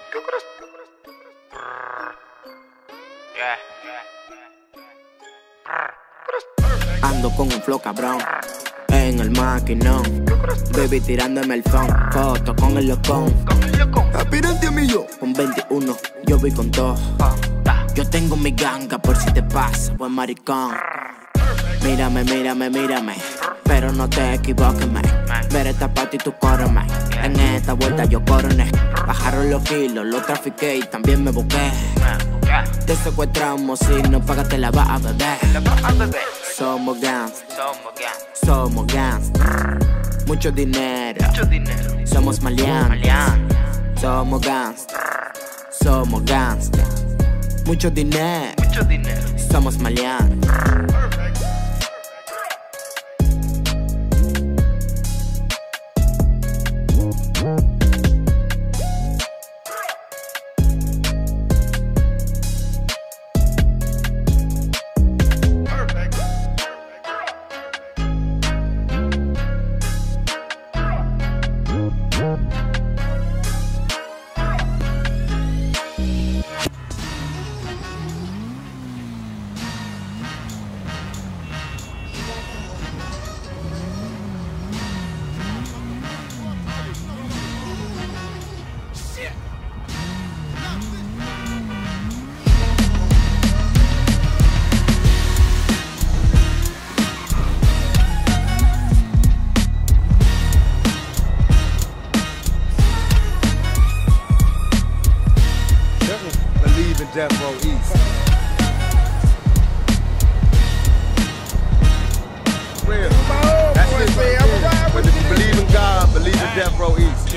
Ando con un flow cabrón en el maquinón, baby tirándome el phone, foto con el locón, aspirante a mí yo, con 21, yo voy con todo. Yo tengo mi ganga por si te pasa, buen maricón. Mírame, mírame, mírame, pero no te equivoques, man. Ver esta parte y tú córreme. En esta vuelta yo coroné. Bajaron los kilos, los trafiqué y también me busqué. Te secuestramos si no pagas te la vas a beber. Somos gangs, somos gangs. Mucho dinero, somos maleantes. Somos gangs, somos gangs. Mucho dinero, somos maleantes. Death Row East. Real. That's it right there. When you believe in God, believe in Death Row East.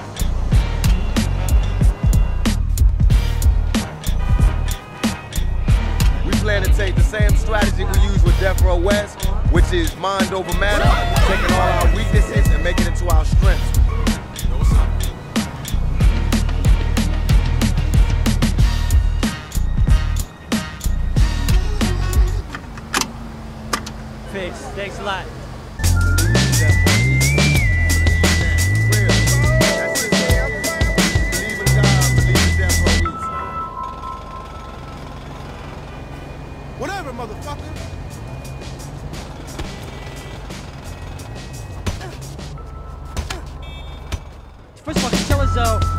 We plan to take the same strategy we use with Death Row West, which is mind over matter, taking all our weaknesses and making it to our strengths. Thanks a lot. Whatever, motherfucker. First of all, can you tell us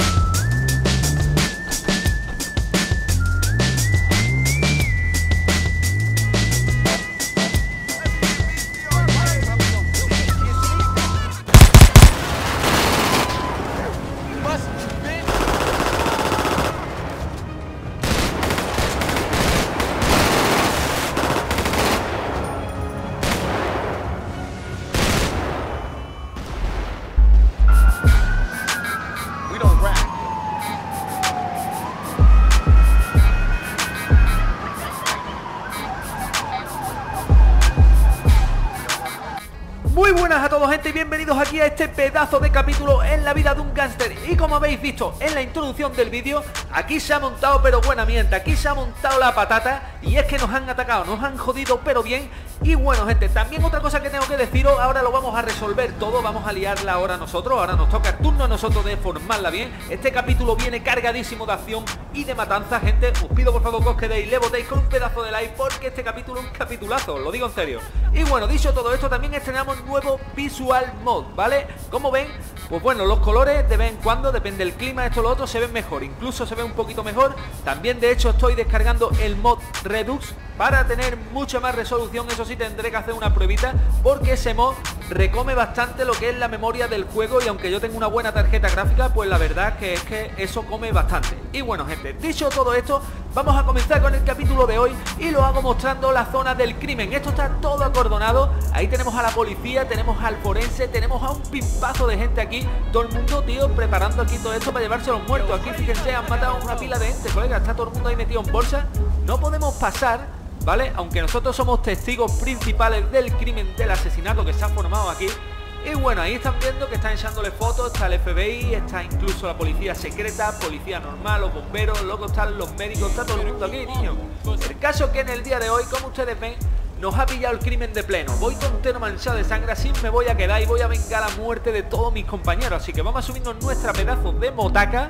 Muy buenas a todos, gente, y bienvenidos aquí a este pedazo de capítulo en la vida de un gángster. Y como habéis visto en la introducción del vídeo, aquí se ha montado pero buena mienta, aquí se ha montado la patata. Y es que nos han atacado, nos han jodido pero bien. Y bueno, gente, también otra cosa que tengo que deciros, ahora lo vamos a resolver todo, vamos a liarla ahora nosotros. Ahora nos toca el turno a nosotros de formarla bien. Este capítulo viene cargadísimo de acción y de matanza, gente. Os pido por favor que os quedéis, le votéis con un pedazo de like, porque este capítulo es un capitulazo, os lo digo en serio. Y bueno, dicho todo esto, también estrenamos nuevo Visual Mod, ¿vale? Como ven, pues bueno, los colores de vez en cuando, depende del clima, esto o lo otro, se ven mejor, incluso se ve un poquito mejor. También de hecho estoy descargando el mod Redux para tener mucha más resolución. Eso sí, tendré que hacer una pruebita, porque ese mod recome bastante lo que es la memoria del juego, y aunque yo tengo una buena tarjeta gráfica, pues la verdad es que eso come bastante. Y bueno, gente, dicho todo esto, vamos a comenzar con el capítulo de hoy, y lo hago mostrando la zona del crimen. Esto está todo acordonado, ahí tenemos a la policía, tenemos al forense, tenemos a un pimpazo de gente aquí, todo el mundo, tío, preparando aquí todo esto para llevarse a los muertos. Aquí, fíjense, han matado a una pila de gente, colega, está todo el mundo ahí metido en bolsa. No podemos pasar, ¿vale? Aunque nosotros somos testigos principales del crimen, del asesinato que se ha formado aquí. Y bueno, ahí están viendo que están echándole fotos, está el FBI, está incluso la policía secreta, policía normal, los bomberos, luego están los médicos, está todo el mundo aquí, niños. El caso es que en el día de hoy, como ustedes ven, nos ha pillado el crimen de pleno. Voy tontero manchado de sangre, así me voy a quedar y voy a vengar la muerte de todos mis compañeros. Así que vamos a subirnos nuestra pedazo de motaca.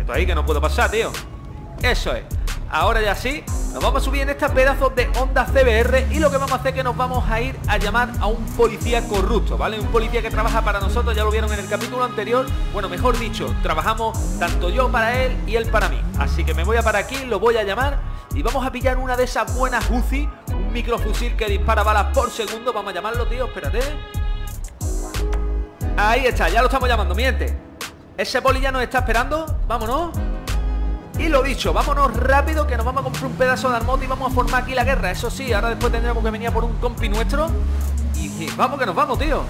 quieto ahí que no puedo pasar, tío. Eso es. Ahora ya sí, nos vamos a subir en estas pedazos de Honda CBR y lo que vamos a hacer es que nos vamos a ir a llamar a un policía corrupto, ¿vale? Un policía que trabaja para nosotros, ya lo vieron en el capítulo anterior. Bueno, mejor dicho, trabajamos tanto yo para él y él para mí. Así que me voy a parar aquí, lo voy a llamar y vamos a pillar una de esas buenas Uzi, un microfusil que dispara balas por segundo. Vamos a llamarlo, tío, espérate. Ahí está, ya lo estamos llamando, miente. Ese poli ya nos está esperando, vámonos. Y lo dicho, vámonos rápido que nos vamos a comprar un pedazo de armota y vamos a formar aquí la guerra. Eso sí, ahora después tendremos que venir por un compi nuestro. Y vamos que nos vamos, tío.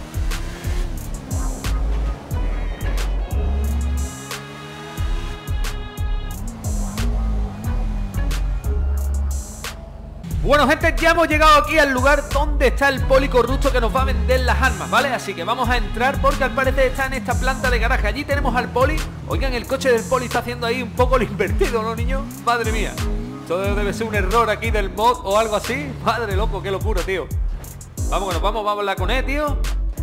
Bueno, gente, ya hemos llegado aquí al lugar donde está el poli corrupto que nos va a vender las armas, ¿vale? Así que vamos a entrar porque al parecer está en esta planta de garaje. Allí tenemos al poli. Oigan, el coche del poli está haciendo ahí un poco lo invertido, ¿no, niños? Madre mía. Todo debe ser un error aquí del mod o algo así. Madre loco, qué locura, tío. Vamos que nos vamos a hablar con él, tío.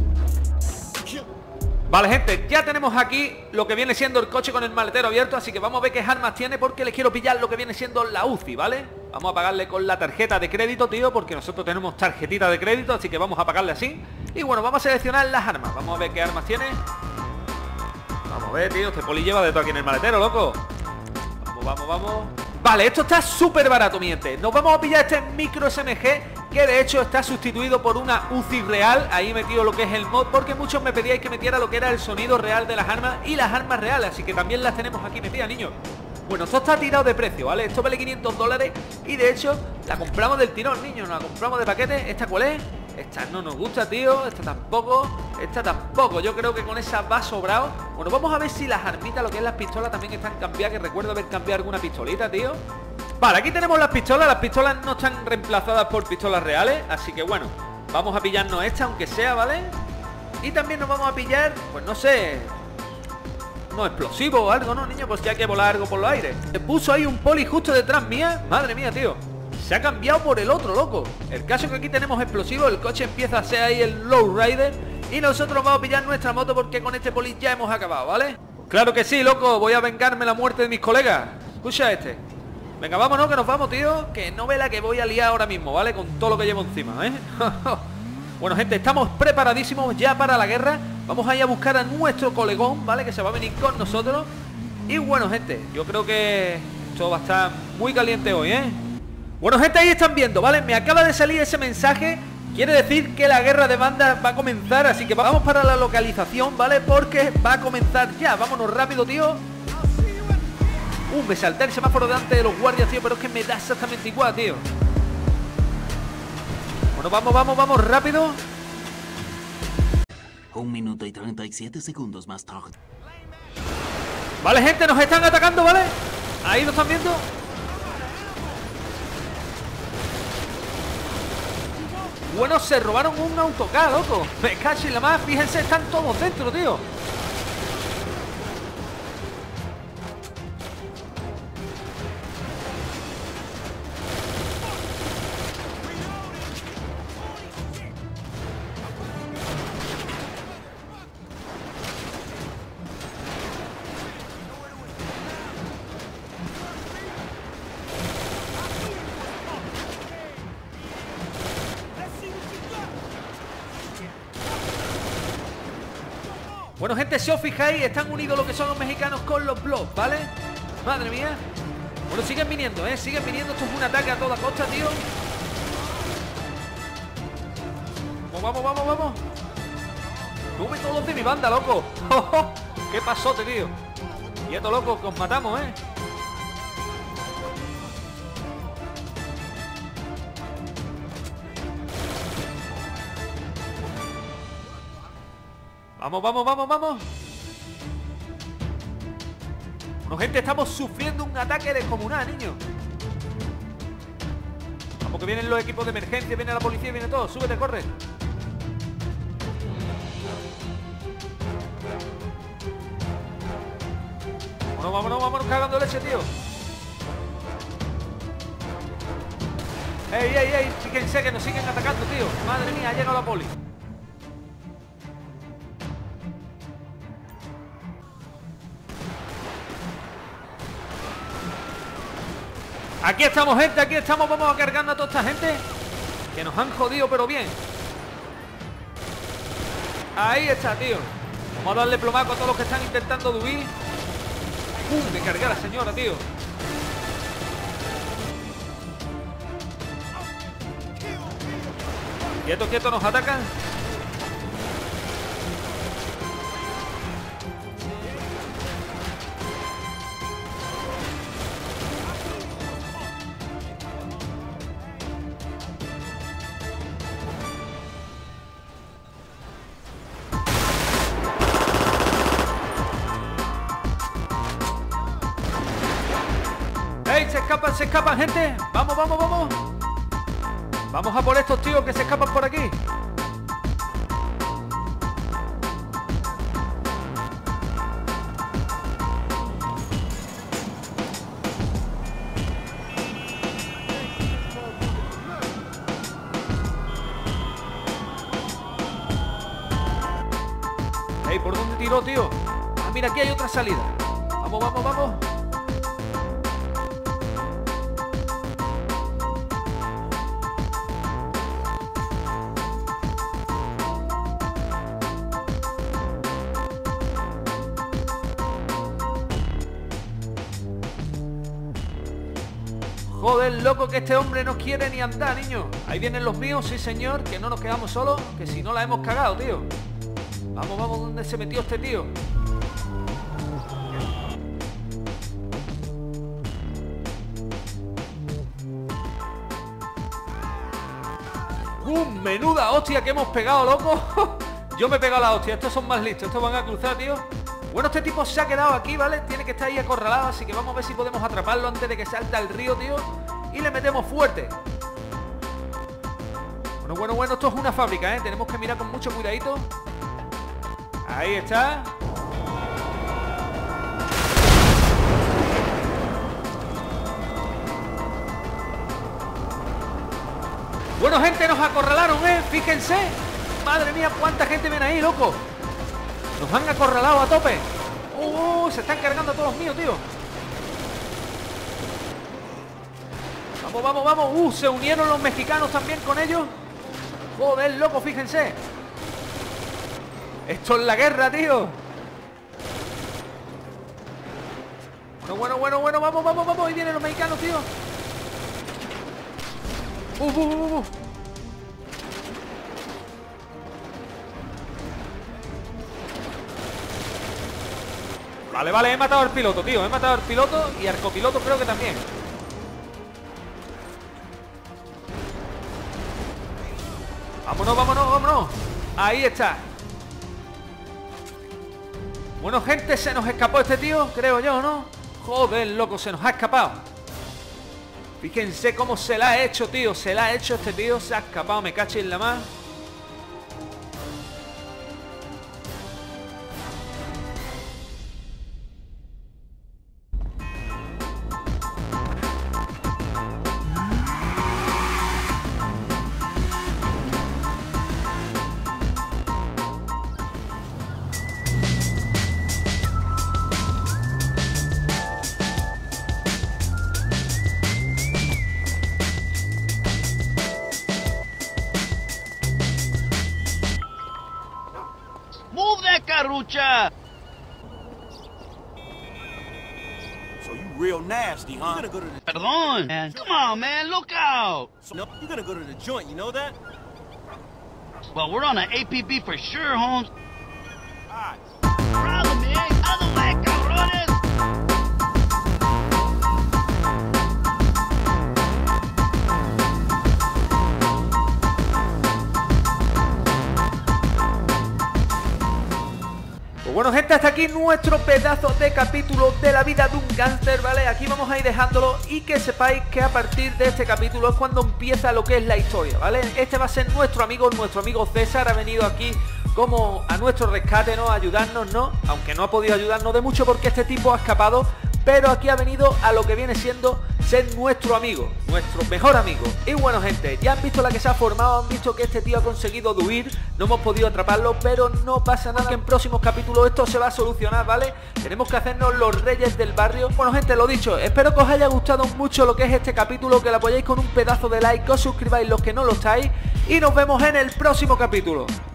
Vale, gente, ya tenemos aquí lo que viene siendo el coche con el maletero abierto. Así que vamos a ver qué armas tiene porque les quiero pillar lo que viene siendo la UCI, ¿vale? Vamos a pagarle con la tarjeta de crédito, tío, porque nosotros tenemos tarjetita de crédito, así que vamos a pagarle así. Y bueno, vamos a seleccionar las armas. Vamos a ver qué armas tiene. Vamos a ver, tío, este poli lleva de todo aquí en el maletero, loco. Vamos. Vale, esto está súper barato, mi gente. Nos vamos a pillar este micro SMG, que de hecho está sustituido por una UCI real. Ahí he metido lo que es el mod, porque muchos me pedíais que metiera lo que era el sonido real de las armas y las armas reales, así que también las tenemos aquí metidas, niños. Bueno, esto está tirado de precio, ¿vale? Esto vale 500 dólares y de hecho la compramos del tirón, niños. Nos la compramos de paquete. ¿Esta cuál es? Esta no nos gusta, tío. Esta tampoco. Yo creo que con esa va sobrado. Bueno, vamos a ver si las armitas, lo que es las pistolas, también están cambiadas. Que recuerdo haber cambiado alguna pistolita, tío. Vale, aquí tenemos las pistolas. Las pistolas no están reemplazadas por pistolas reales, así que bueno, vamos a pillarnos esta, aunque sea, ¿vale? Y también nos vamos a pillar, pues no sé, no explosivo o algo, ¿no, niño? Pues que hay que volar algo por los aires. Se puso ahí un poli justo detrás mía. Madre mía, tío. Se ha cambiado por el otro, loco. El caso es que aquí tenemos explosivos. El coche empieza a ser ahí el lowrider. Y nosotros vamos a pillar nuestra moto porque con este poli ya hemos acabado, ¿vale? Claro que sí, loco. Voy a vengarme la muerte de mis colegas. Escucha este. Venga, vámonos, que nos vamos, tío. Que no ve la que voy a liar ahora mismo, ¿vale? Con todo lo que llevo encima, ¿eh? Bueno, gente, estamos preparadísimos ya para la guerra. Vamos a ir a buscar a nuestro colegón, ¿vale? Que se va a venir con nosotros. Y bueno, gente, yo creo que esto va a estar muy caliente hoy, ¿eh? Bueno, gente, ahí están viendo, ¿vale? Me acaba de salir ese mensaje. Quiere decir que la guerra de bandas va a comenzar. Así que vamos para la localización, ¿vale? Porque va a comenzar ya. Vámonos rápido, tío. Me salté el semáforo delante de los guardias, tío. Pero es que me da exactamente igual, tío. Bueno, vamos, rápido. 1 minuto y 37 segundos más tarde. Vale, gente, nos están atacando, ¿vale? Ahí lo están viendo. Bueno, se robaron un autocar, loco. Me cacho y la más, fíjense, están todos dentro, tío. Bueno, gente, si os fijáis, están unidos lo que son los mexicanos con los blogs, ¿vale? Madre mía. Bueno, siguen viniendo, ¿eh? Siguen viniendo. Esto es un ataque a toda costa, tío. Vamos. Sube todos de mi banda, loco. ¿Qué pasote, tío? Quieto, loco, que os matamos, ¿eh? Vamos. Bueno, gente, estamos sufriendo un ataque descomunal, niño. Vamos, que vienen los equipos de emergencia, viene la policía, viene todo. Súbete, corre. Vámonos, cagando leche, tío. Ey, fíjense que nos siguen atacando, tío. Madre mía, ha llegado la poli. Aquí estamos, gente, aquí estamos. Vamos a cargarnos a toda esta gente que nos han jodido, pero bien. Ahí está, tío. Vamos a darle plomaco a todos los que están intentando de huir. Me cargué a la señora, tío. Quieto, quieto, nos atacan. ¡Ey! Se escapan, gente. Vamos, vamos, vamos. Vamos a por estos tíos que se escapan por aquí. Ey, ¿por dónde tiró, tío? Ah, mira, aquí hay otra salida. Vamos, vamos, vamos. Joder, loco, que este hombre no quiere ni andar, niño. Ahí vienen los míos, sí señor, que no nos quedamos solos, que si no la hemos cagado, tío. Vamos, vamos, ¿dónde se metió este tío? Menuda hostia que hemos pegado, loco. Yo me he pegado la hostia, estos son más listos, estos van a cruzar, tío. Bueno, este tipo se ha quedado aquí, ¿vale? Tiene que estar ahí acorralado, así que vamos a ver si podemos atraparlo antes de que salta al río, tío. Y le metemos fuerte. Bueno, esto es una fábrica, ¿eh? Tenemos que mirar con mucho cuidadito. Ahí está. Bueno, gente, nos acorralaron, ¿eh? Fíjense. Madre mía, cuánta gente viene ahí, loco. Nos han acorralado a tope. Se están cargando a todos los míos, tío. Vamos, vamos, vamos. Se unieron los mexicanos también con ellos. Joder, loco, fíjense. Esto es la guerra, tío. Bueno, vamos, vamos, vamos. Ahí vienen los mexicanos, tío. Vale, vale, he matado al piloto, tío. He matado al piloto y al copiloto creo que también. Vámonos, vámonos, vámonos. Ahí está. Bueno, gente, se nos escapó este tío, creo yo, ¿no? Joder, loco, se nos ha escapado. Fíjense cómo se la ha hecho, tío. Se la ha hecho este tío, se ha escapado, me cacho en la más. Carrucha! So you real nasty, huh? You're gonna go to the... Perdón, man. Come on, man. Look out. No, you're gonna go to the joint, you know that? Well, we're on an APB for sure, Holmes. All right. Problem is, out of the way, cabrones! Bueno, gente, hasta aquí nuestro pedazo de capítulo de la vida de un gángster, ¿vale? Aquí vamos a ir dejándolo y que sepáis que a partir de este capítulo es cuando empieza lo que es la historia, ¿vale? Este va a ser nuestro amigo César, ha venido aquí como a nuestro rescate, ¿no? A ayudarnos, ¿no? Aunque no ha podido ayudarnos de mucho porque este tipo ha escapado, pero aquí ha venido a lo que viene siendo ser nuestro amigo, nuestro mejor amigo. Y bueno, gente, ya han visto la que se ha formado, han visto que este tío ha conseguido huir, no hemos podido atraparlo, pero no pasa nada, que en próximos capítulos esto se va a solucionar, ¿vale? Tenemos que hacernos los reyes del barrio. Bueno, gente, lo dicho, espero que os haya gustado mucho lo que es este capítulo, que lo apoyéis con un pedazo de like, que os suscribáis los que no lo estáis, y nos vemos en el próximo capítulo.